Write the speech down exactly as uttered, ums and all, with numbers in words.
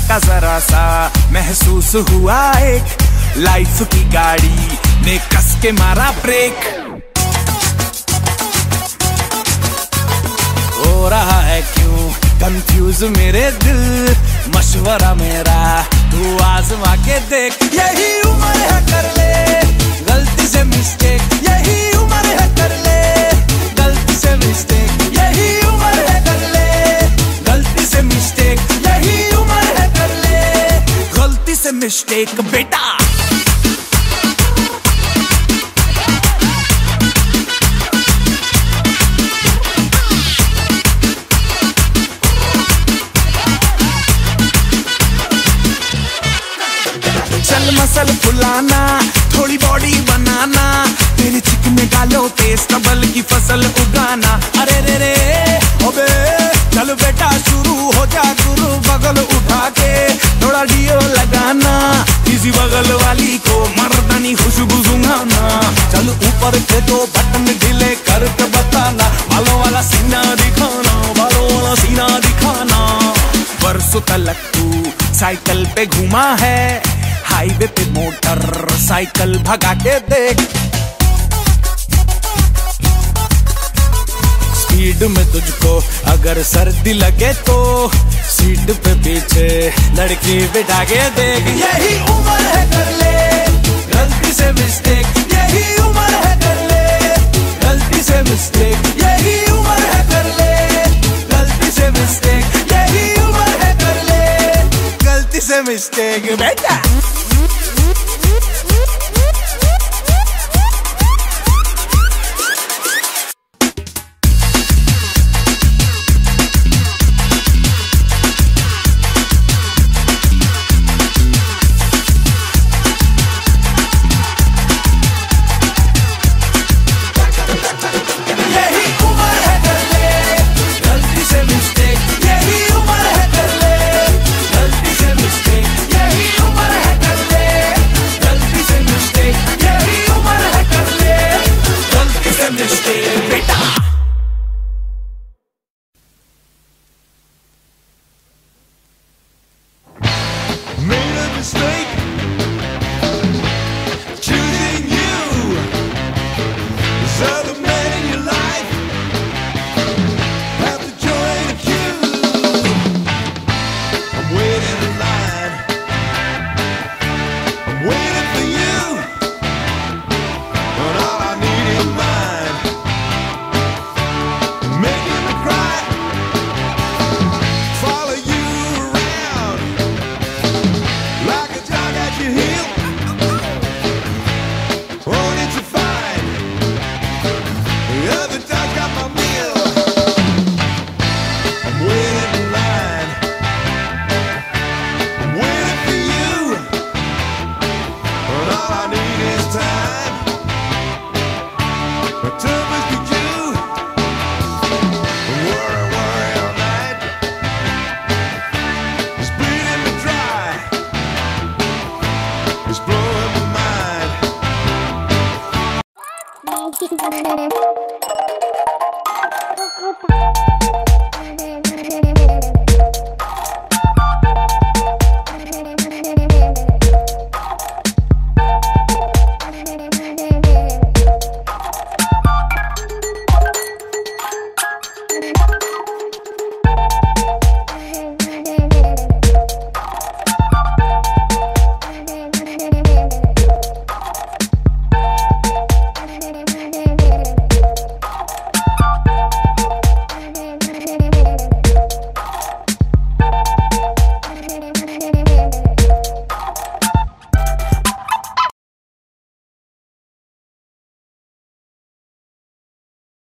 का जरा सा महसूस हुआ एक, लाइफ की गाड़ी ने कस के मारा ब्रेक। हो रहा है क्यों कंफ्यूज मेरे दिल, मशवरा मेरा तू आजमा के देख। यही उम्र है कर ले गलती से मिस्टेक, यही उम्र है कर ले गलती से मिस्टेक, यही उम्र है कर ले गलती से मिस्टेक, यही उम्र है कर ले गलती से मिस्टेक बेटा। चल मसल फुलाना, थोड़ी बॉडी बनाना, तेरे चिकने गालों पे स्टबल की फसल उगाना। अरे रे रे ओबे चल बेटा शुरू हो जा गुरु, बगल उठा के थोड़ा डियो लगाना, इसी बगल वाली को मर्दानी खुशबू सुंघाना। चल ऊपर के दो बटन ढीले करके बताना, बालों वाला सीना दिखाना, बालों वाला सीना दिखाना। बरसों तक तू साइकिल पे घूमा है, हाईवे पे मोटर साइकिल भगा के देख। स्पीड में तुझको अगर सर्दी लगे तो सीट पे पीछे लड़की बिठा के देख। यही उम्र है कर ले गलती से मिस्टेक, यही उम्र है कर ले गलती से मिस्टेक, यही उम्र है कर ले गलती से मिस्टेक, यही उम्र है कर ले गलती से मिस्टेक बेटा।